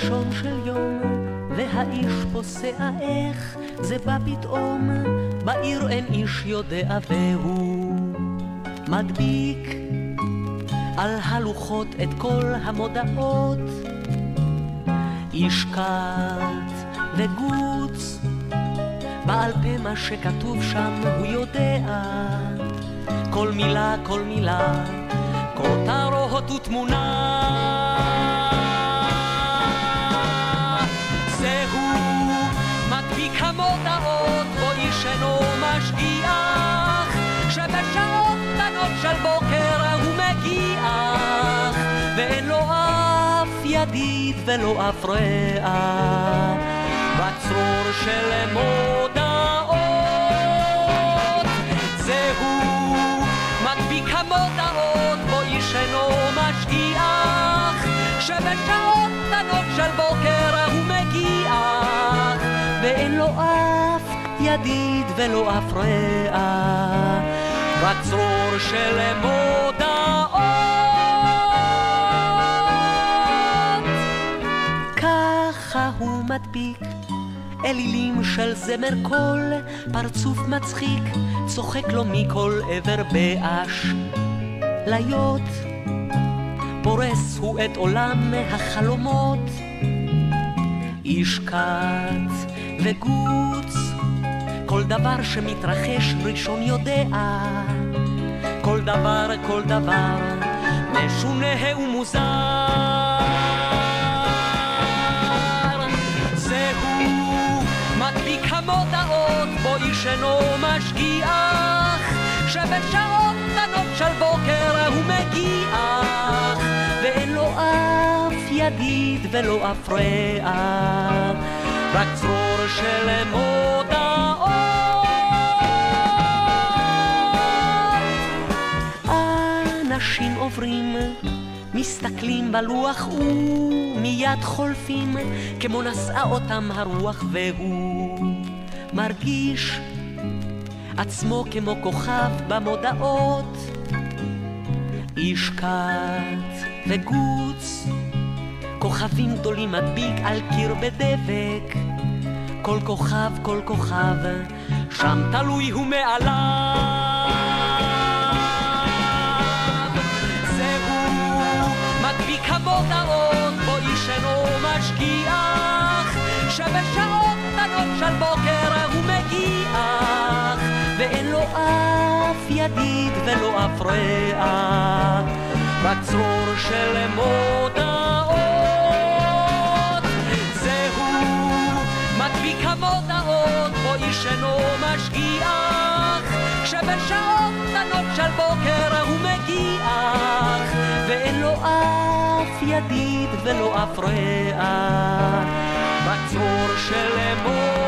ראשון של יום, והאיש פוסע איך זה בא פתאום, בעיר אין איש יודע והוא מדביק על הלוחות את כל המודעות, איש קט וגוץ, בעל פה מה שכתוב שם הוא יודע, כל מילה, כל מילה, כותרות ותמונה. מדביק המודעות בו איש אינו משגיח, שבשעות קטנות של בוקר הוא מגיח, ואין לו אף ידיד ולא אף רע, בצרור של מודעות. זהו מדביק המודעות בו איש אינו משגיח, שבשעות קטנות של בוקר הוא מגיח, ואין לו אף ידיד ולא אף רע, בצרור של מודעות. ככה הוא מדביק אלילים של זמר קול, פרצוף מצחיק צוחק לו מכל עבר באשליות, פורס הוא את עולם החלומות, איש קט וגוץ, כל דבר שמתרחש ראשון יודע, כל דבר, כל דבר משונה ומוזר. זהו מדביק המודעות בו איש אינו משגיח, שבשעות קטנות של בוקר הוא מגיח, ואין לו אף ידיד ולא אף רע, רק צרור של מודעות. אנשים עוברים, מסתכלים בלוח ומיד חולפים, כמו נשאה אותם הרוח, והוא מרגיש עצמו כמו כוכב במודעות, איש קט וגוץ, כוכבים גדולים מדביק על קיר בדבק, כל כוכב, כל כוכב שם תלוי הוא מעליו. זהו מדביק המודעות בו איש אינו משגיח, שבשעות קטנות של בוקר הוא מגיח, ואין לו אף ידיד ולא אף רע, בצרור של מודעות. זהו מדביק המודעות בו איש אינו משגיח, שבשעות קטנות של בוקר הוא מגיח, ואין לו אף ידיד ולא אף רע, בצרור של מודעות.